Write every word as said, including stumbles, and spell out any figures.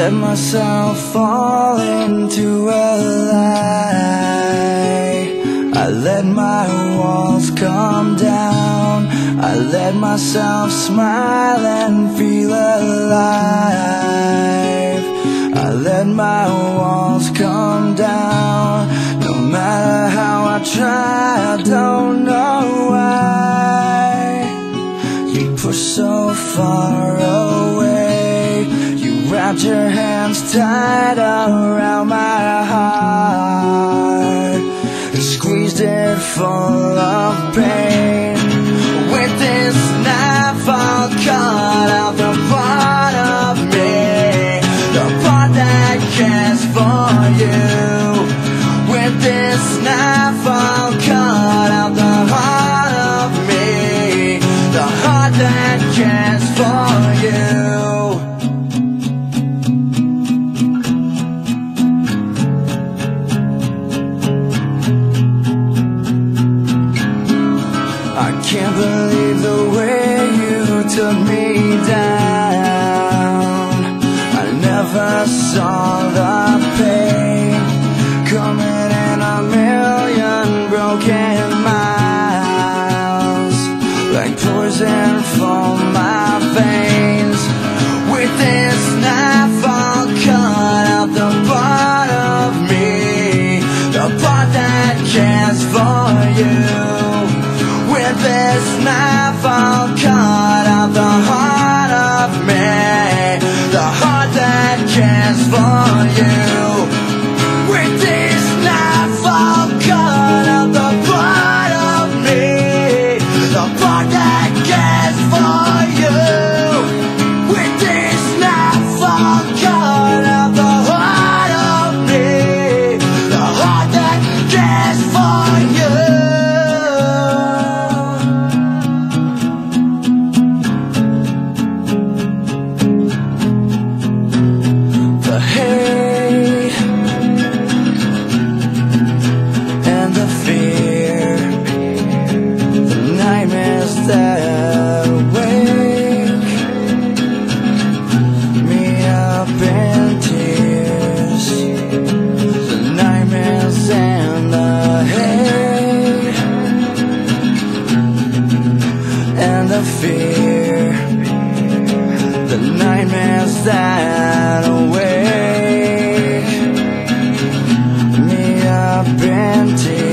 let myself fall into a lie. I let my walls come down. I let myself smile and feel alive. I let my walls come down. No matter how I try, I don't know why. You push so far away. You wrapped your hands tight around my heart and squeezed it full of pain. With this knife I'll cut out the part of me, the part that cares for you. With this knife I'll cut out the heart of me, the heart that cares for you. I can't believe the way you took me down. I never saw the pain coming in a million broken miles, like poison for my veins. With this knife I'll cut out the part of me, the part that cares for you. With this knife I'll cut out the heart of me, the heart that cares for you. With this knife I'll cut out the part of me, the part that cares for you. With this knife I'll cut out the heart of me, the heart that cares for you. The hate and the fear, the nightmares that wake me up in tears, the nightmares and the hate and the fear, the nightmares that wake me up in tears.